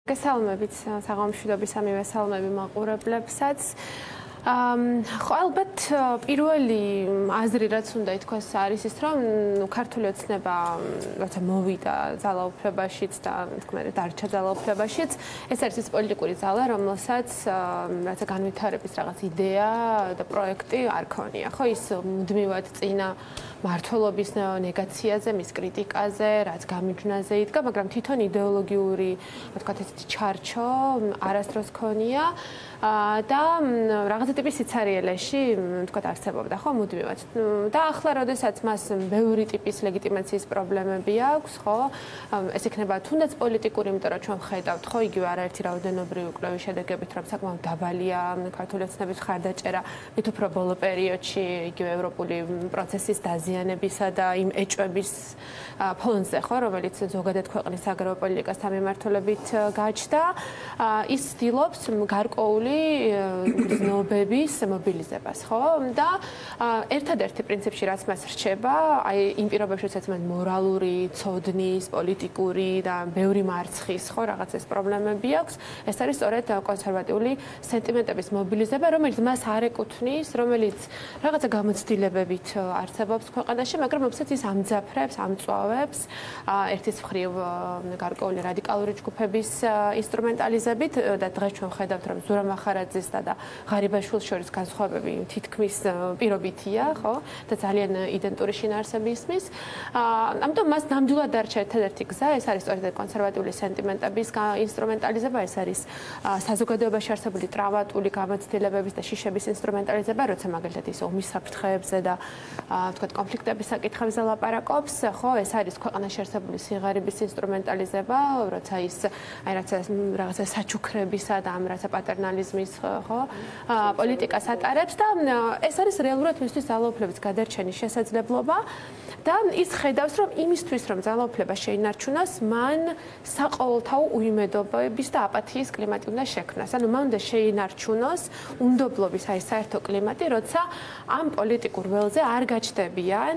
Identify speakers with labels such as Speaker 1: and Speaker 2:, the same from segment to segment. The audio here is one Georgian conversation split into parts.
Speaker 1: გესალმებით საღამოშიდობის სამივე სალმები მაყურებლებსაც. ხო ალბათ პირველი აზრი რაც უნდა ითქვას არის ის რომ ქართული ოცნება როცა მოვიდა ძალაუფლებაშიც და თქმა უნდა დარჩა ძალაუფლებაშიც ეს არის ის პოლიტიკური ძალა რომელსაც რაცა განვითარების რაღაც იდეა და პროექტი არ ქონია ხო ის მუდმივად წინა მართლობის ნეგაციაზე, მის კრიტიკაზე, რაც გამიჯვნაზე იდგა, მაგრამ თვითონ იდეოლოგიური, ვთქვათ ესეთი ჩარჩო არასდროს ქონია და რაღაცა ტიპის სიცარიელეში, ვთქვათ, არსებობდა ხო მუდმივად. და ახლა როდესაც მას ბევრი ტიპის ლეგიტიმაციის პრობლემები აქვს, ხო? ეს იქნება თუნდაც პოლიტიკური, იმიტომ რომ ჩვენ ხედავთ, ხო, იგივე არაერთი რაოდენობრივი კვლევის შედეგებით, რომ საკმაოდ დაბალია ქართული ოცნების ხარდაჭერა, მით უფრო ბოლო პერიოდში იგივე ევროპული პროცესის დაზიანებისა და იმ ეჭვების ფონზე, ხო, რომელიც ზოგადად ქვეყნის საგარეო პოლიტიკასთან მიმართულებით გაჩნდა, ის ცდილობს გარკვეული გრძნობების მობილიზებას, ხო? და ერთადერთი პრინციპში რაც მას რჩება, აი იმ პირობებში, როდესაც მან მორალური, ცოდნის, პოლიტიკური და ბევრი მარცხის, ხო, რაღაც ეს პრობლემები აქვს, ეს არის სწორედ კონსერვატიული სენტიმენტების მობილიზება, რომელიც მას არ ეკუთვნის, რომელიც რაღაცა გამოცდილებებით არსებობს ქვეყანაში, მაგრამ რომელსაც ის ამძაფრებს, ამწვავებს ერთის მხრივ გარკვეული რადიკალური ჯგუფების ინსტრუმენტალიზებით და დღეს ჩვენ ხედავთ, რომ ზურაბ მახარაძის და ღარიბაშვილის შორის განსხვავებები თითქმის პირობითია, ხო? და ძალიან იდენტური შინაარსები ისმის. ამიტომ მას ნამდვილად დარჩა ერთადერთი გზა, ეს არის სწორედ კონსერვატიული სენტიმენტების ინსტრუმენტალიზება, ეს არის საზოგადოებაში არსებული ტრავმატული გამოცდილებების და შიშების ინსტრუმენტალიზება, როცა მაგალითად ის ომის საფრთხეებზე და ვთქვათ კონფლიქტების საკითხებზე ლაპარაკობს, ხო, ეს არის ქვეყანაში არსებული სიღარიბის ინსტრუმენტალიზება, როცა ის აი რაღაცა საჩუქრებისა და ამ რაღაცა პატერნალიზმის, ხო, პოლიტიკას ატარებს და ეს არის რეალურად მისთვის ძალაუფლების გადარჩენის შესაძლებლობა და ის ხედავს, რომ იმისთვის, რომ ძალაუფლება შეინარჩუნოს, მან საყოველთაო უიმედობების და აპათიის კლიმატი უნდა შექმნას. ანუ მან უნდა შეინარჩუნოს უნდობლობის აი საერთო კლიმატი, როცა ამ პოლიტიკურ ველზე არ გაჩნდებიან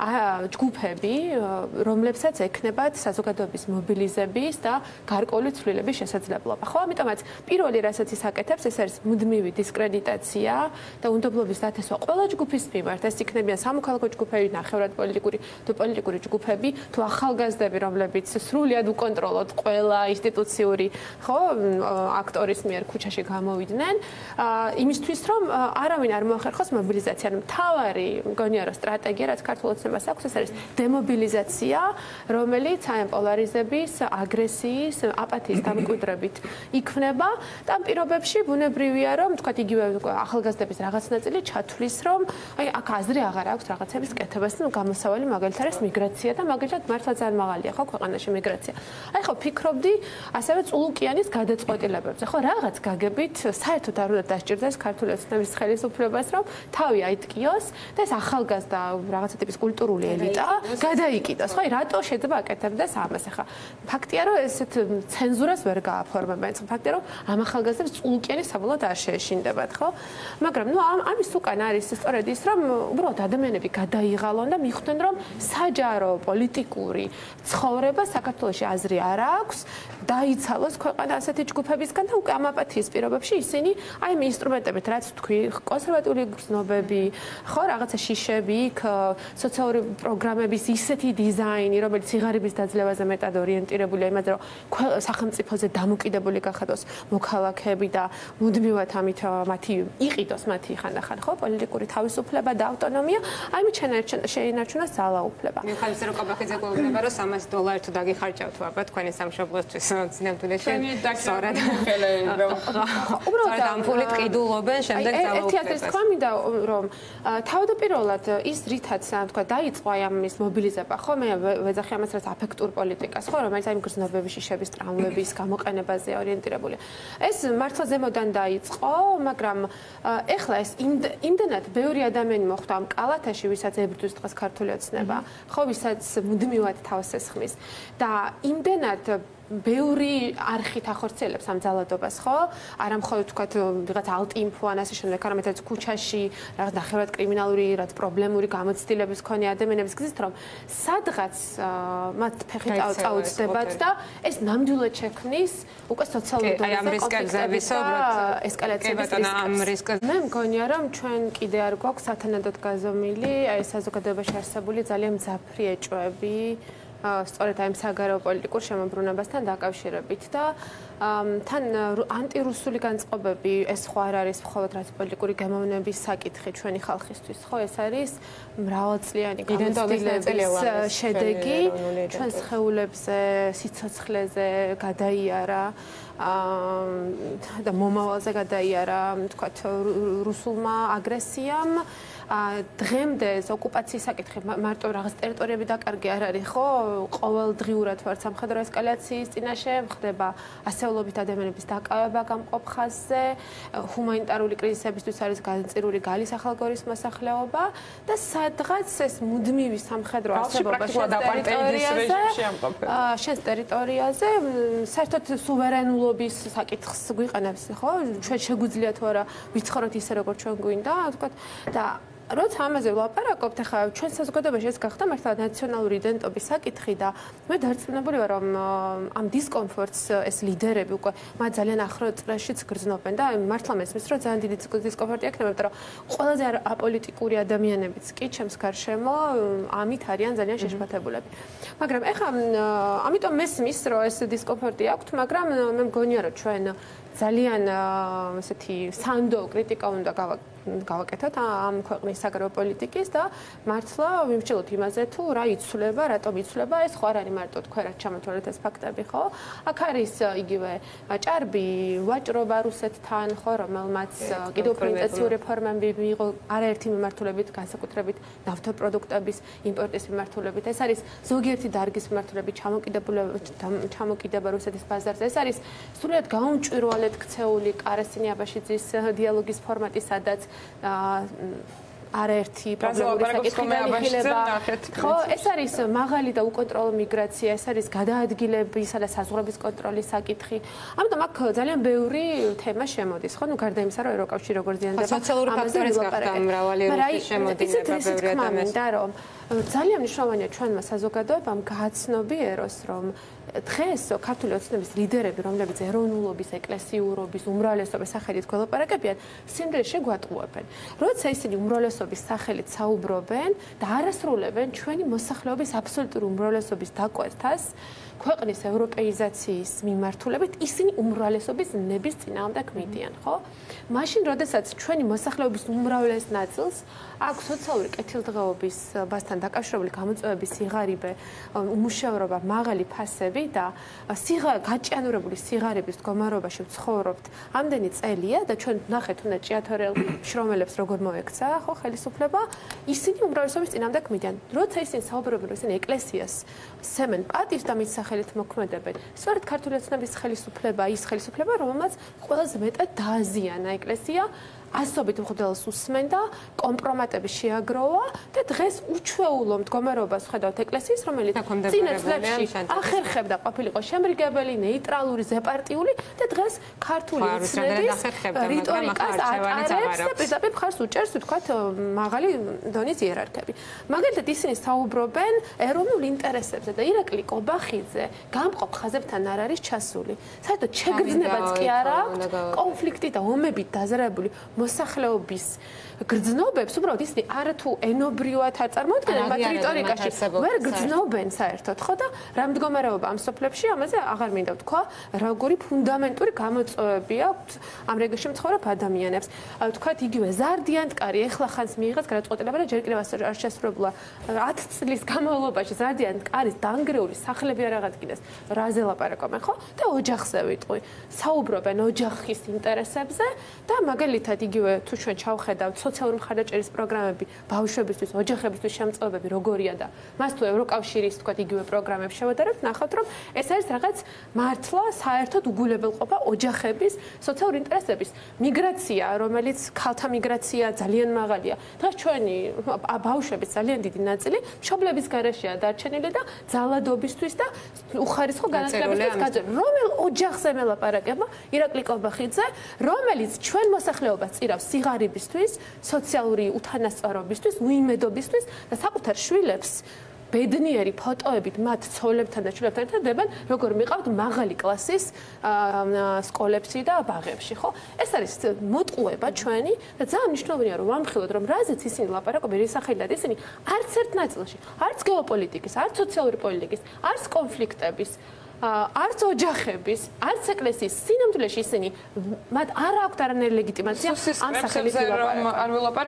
Speaker 1: ჯგუფები, რომლებსაც ექნებათ საზოგადოების მობილიზების და გარკვეული ცვლილების შესაძლებლობა. ხო, ამიტომაც პირველი რასაც ის აკეთებს, ეს არის მუდმივი დისკრედიტაცია და უნდობლობის დათესვა ყველა ჯგუფის მიმართ. ეს იქნებიან სამოქალაქო ჯგუფები, ნახევრად პოლიტიკური ჯგუფები, თუ ახალგაზრდები, რომლებიც სრულიად უკონტროლოთ ყველა ინსტიტუციური, ხო, აქტორის მიერ ქუჩაში გამოვიდნენ, იმისთვის, რომ არავინ არ მოახერხოს მობილიზაცია. ანუ მთავარი მგონია რომ სტრატეგია, რაც ქართულ ოცნებას აქვს, ეს არის დემობილიზაცია, რომელიც აი პოლარიზების, აგრესიის, აპათიის დამკვიდრებით იქმნება და ამ პირობებში ბუნებრივია, რომ თქვათ იგივე ახალგაზრდების რაღაც ნაწილი ჩათვლის, რომ აი აქ აზრი აღარ აქვს რაღაცების კეთებას და გამოსავალი მაგალითად არის მიგრაცია და მაგალითად მართლა ძალიან მაღალია ხო ქვეყანაში მიგრაცია. აი ხო ფიქრობდი ასევე წულუკიანის გადაწყვეტილებებზე, ხო რაღაც გაგებით საერთოდ არ უნდა დასჭირდეს ქართული ოცნების ხელისუფლებას, რომ თავი აიტკიოს და ეს ახალგაზრდა რაღაცა ტიპის კულტურული ელიტა გადაიკიდოს. ხო, რატო შეიძლება აკეთებდეს ამას? ახლა ფაქტია, რომ ესეთ ცენზურას ვერ გააფორმებენ. ფაქტია, რომ ამ ახალგაზრდებს წულუკიანი საბოლოოდ არ შეეშინდებათ, ხო? მაგრამ ნუ ამის უკან არის სწორედ ის, რომ უბრალოდ ადამიანები გადაიღალონ და მიხვდნენ, რომ საჯარო პოლიტიკური ცხოვრება საქართველოში აზრი არ აქვს, დაიცალოს ქვეყანა ასეთი ჯგუფებისგან და უკვე ამ აპათიის პირობებში ისინი აი ამ ინსტრუმენტებით, რაც თქვი, კონსერვატიული გრძნობები, ხო, რაღაცა შიშები, სოციალური პროგრამების ისეთი დიზაინი, რომელიც სიღარიბის დაძლევაზე მეტად ორიენტირებულია იმაზე, რომ სახელმწიფოზე დამოკიდებული გახადოს მოქალაქეები და მუდმივად ამით მათი იყიდოს მათი ხანდახან, ხო, პოლიტიკური თავისუფლება და ავტონომია, ამით შეინარჩუნოს ძალაუფლება.
Speaker 2: მიუხედავად რომ ყაბახიძე გვეუბნება, რომ $300 თუ დაგიხარჯავთ ვაბა თქვენი სამშობლოსთვის სინამდვილეში. სწორედ. უბრალოდ ამ ფულით ყიდულობენ შემდეგ ძალაუფლებას.
Speaker 1: ერთი აზრის თქვა მინდა რომ თავდაპირველად ის რითაც თქვა დაიწყო აი ამის მობილიზება, ხო, მე ვეძახი ამას რაც აფექტურ პოლიტიკას, ხო, რომელიც აი გრძნობების, შიშების, ტრამვების გამოყენებაზე ორიენტირებულია. ეს მართლა ზემოდან დაიწყო, მაგრამ ეხლა ეს იმდენად ბევრი ადამიანი მოხვდა ამ კალათაში, ვისაც ებრძვის დღეს ქართული ოცნება, ხო, ვისაც მუდმივად თავს ესხმის და იმდენად ბევრი არხით ახორციელებს ამ ძალადობას, ხო? არა მხოლოდ თქვათ ვიღაც ალტ-ინფო ან ასე შემდეგ, არამედ რაც ქუჩაში რაღაც ნახევრად კრიმინალური, რაც პრობლემური გამოცდილების მქონე ადამიანების გზით, რომ სადღაც მათ ფეხი წაუწდებათ და ეს ნამდვილად შექმნის უკვე სოციალურ დონეზე კონფლიქტების ესკალაციების მე მგონია, რომ ჩვენ კიდე არ გვაქვს სათანადოდ გაზომილი აი საზოგადოებაში არსებული ძალიან მძაფრი ეჭვები სწორედ აი საგარეო პოლიტიკურ შემოbrunებასთან დაკავშირებით და თან ანტირუსული განწყობები ეს ხო არ არის მხოლოდ რაც პოლიტიკური გამოვნების საკითხი ჩვენი ხალხისთვის ხო ეს არის მრავალწლიანი გამოცდილების შედეგი ჩვენს ხეულებზე სიცოცხლეზე გადაიარა და მომავალზე გადაიარა თქვათ რუსულმა აგრესიამ დღემდე ეს ოკუპაციის საკითხი მარტო რაღაც ტერიტორიები დაკარგი არ არის ხო ყოველდღიურად ვარ სამხედრო ესკალაციის წინაშე ხდება ასეულობით ადამიანების დაკავება გამყოფ ხაზზე ჰუმანიტარული კრიზისებისთვის არის განწირული გალის ახალგორის მოსახლეობა და სადღაც ეს მუდმივი სამხედრო არსებობა შენს ტერიტორიაზე საერთოდ სუვერენულობის საკითხს გვიყენებს ხო ჩვენ შეგვიძლია თუ არა ვიცხოვროთ ისე როგორც ჩვენ გვინდა თქვა და როცა ამაზე ვლაპარაკობთ, ახლა ჩვენ საზოგადოებაში ეს გახდა მართლა ნაციონალური იდენტობის საკითხი და მე დარწმუნებული ვარ, რომ ამ დისკომფორტს ეს ლიდერები უკვე მათ ძალიან ახლო წრეშიც გრძნობენ და მართლა მესმის, რომ ძალიან დიდი დისკომფორტი აქნება, იმიტომ რომ ყველაზე აპოლიტიკური ადამიანებიც კი ჩემს გარშემო ამით არიან ძალიან შეშფოთებულები. მაგრამ ახლა ამიტომ მესმის, რომ ეს დისკომფორტი აქვთ, მაგრამ მე მგონია, რომ ჩვენ ძალიან ესეთი სანდო კრიტიკა უნდა გავაკეთოთ ამ ქვეყნის საგარეო პოლიტიკის და მართლა ვიმსჯელოთ იმაზე თუ რა იცვლება, რატომ იცვლება, ეს ხო არ არის მარტო თქვენ რაც ჩამოთვალეთ ეს ფაქტები, ხო? აქ არის იგივე ჭარბი ვაჭრობა რუსეთთან, ხო, რომელმაც კიდევ უფრო ინტენსიური რეფორმები მიიღო არაერთი მიმართულებით, განსაკუთრებით ნავთობპროდუქტების იმპორტის მიმართულებით. ეს არის ზოგიერთი დარგის მიმართულებით ჩამოკიდება რუსეთის ბაზარზე. ეს არის სრულიად გაუმჭვირვალედ ქცეული კარასინი აბაშიძის დიალოგის ფორმატი, სადაც არაერთი პრობლემური საკითხი განიხილება. ხო, ეს არის მაღალი და უკონტროლო მიგრაცია, ეს არის გადაადგილებისა და საზღვრების კონტროლის საკითხი. ამიტომ აქ ძალიან ბევრი თემა შემოდის, ხო? ნუ გარდა იმისა, რომ ევროკავშირი როგორ ზიანდება,
Speaker 2: სოციალური ფაქტორიც გახდა მრავალი რუსეთის შემოდინება ბევრი ადამიანი.
Speaker 1: რომ ძალიან მნიშვნელოვანია ჩვენმა საზოგადოებამ გააცნობიეროს, რომ დღეს ქართული ოცნების ლიდერები, რომლებიც ეროვნულობის, ეკლესიურობის, უმრავლესობის სახელით გველაპარაკებიან, სიმდიდრეში გვატყუებენ. როცა ისინი უმრავლესობის სახელით საუბრობენ და არასრულებენ ჩვენი მოსახლეობის აბსოლუტური უმრავლესობის დაკვეთას, ქვეყნის ევროპეიზაციის მიმართულებით ისინი უმრავლესობის ნების წინააღმდეგ მიდიან, ხო? მაშინ, როდესაც ჩვენი მოსახლეობის უმრავლეს ნაწილს აქვს სოციალური კეთილდღეობასთან დაკავშირებული გამოწვევების სიღარიბე, უმუშევრობა, მაღალი ფასები და გაჭიანურებული სიღარიბის მდგომარეობაში ვცხოვრობთ ამდენი წელია და ჩვენ ნახეთ უნდა ჭიათორელ შრომელებს როგორ მოექცა, ხო, ხელისუფლება, ისინი უმრავლესობის წინააღმდეგ მიდიან. როცა ისინი საუბრობენ, რომ ისინი ეკლესიას სემენ პატივს და მის სახელით მოქმედებენ. სწორედ ქართული ოცნების ხელისუფლება, ის ხელისუფლება, რომელმაც ყველაზე მეტად დააზიანა ეკლესია, ასობით მღვდელს უსმენდა, კომპრომატები შეაგროვა და დღეს უჩვეულო მდგომარეობას ხედავთ ეკლესიის, რომელიც წინა წლებში ახერხებდა ყოფილიყო შემრიგებელი, ნეიტრალური, ზეპარტიული და დღეს ქართული ოცნების რიტორიკას ატარებს და პირდაპირ მხარს უჭერს, ვთქვათ, მაღალი დონის იერარქები. მაგალითად, ისინი საუბრობენ ეროვნულ ინტერესებზე და ირაკლი კობახიძე გამყოფ ხაზებთან არ არის ჩასული. საერთოდ შეგრძნებაც კი არ აქვს კონფლიქტი და ომებით დაზარალებული მოსახლეობის გრძნობებს უბრალოდ ისინი არათუ ენობრივად არ წარმოადგენენ მათ რიტორიკაში ვერ გრძნობენ საერთოდ ხო და რა მდგომარეობა ამ სოფლებში ამაზე აღარ მინდა ვთქვა როგორი ფუნდამენტური გამოწვევები აქვს ამ რეგიონში მცხოვრებ ადამიანებს ვთქვათ იგივე ზარდიანტკარი ეხლა ხანს მიიღეს გადაწყვეტილება და ჯერ კიდევ არ შესრულებულა 10 წლის განმავლობაში ზარდიანტკარის დანგრეული სახლები არ აღადგინეს რაზე ლაპარაკობენ ხო და ოჯახზე ვიტყვი საუბრობენ ოჯახის ინტერესებზე და მაგალითად იგივე თუ ჩვენ ჩავხედავთ სოციალური მხარდაჭერის პროგრამები, ბავშვებისთვის, ოჯახებისთვის შემწეობები როგორია და მას თუ ევროკავშირის თქვა იგივე პროგრამებს შევადარებთ, ნახავთ რომ ეს არის რაღაც მართლა საერთოდ უგულებელყოფა ოჯახების სოციალური ინტერესების მიგრაცია, რომელიც ქალთა მიგრაცია ძალიან მაღალია. დღეს ჩვენი ბავშვების ძალიან დიდი ნაწილი მშობლების გარეშეა დარჩენილი და ძალადობისთვის და უხარისხო განათლებისთვის გაძლიერება. რომელ ოჯახზე მელაპარაკებმა ირაკლი კობახიძე, რომელიც ჩვენ მოსახლეობას წირავს სიღარიბისთვის, სოციალური უთანასწორობისთვის, უიმედობისთვის და საკუთარ შვილებს ბედნიერი ფოტოებით მათ ცოლებთან და შვილებთან ერთად დებენ, როგორ მიყავთ მაღალი კლასის სკოლებში და ბაღებში, ხო? ეს არის მოტყუება ჩვენი და ძალიან მნიშვნელოვანია რომ ვამხილოთ, რომ რაზეც ისინი ლაპარაკობენ, რის სახელით ისინი არც ერთ ნაწილში, არც გეოპოლიტიკის, არც სოციალური პოლიტიკის, არც კონფლიქტების არც ოჯახების, არც ეკლესიის სინამდვილეში ისინი მათ არ აქვთ არანაირი ლეგიტიმაცია ამ სახელით ვილაპარაკონ.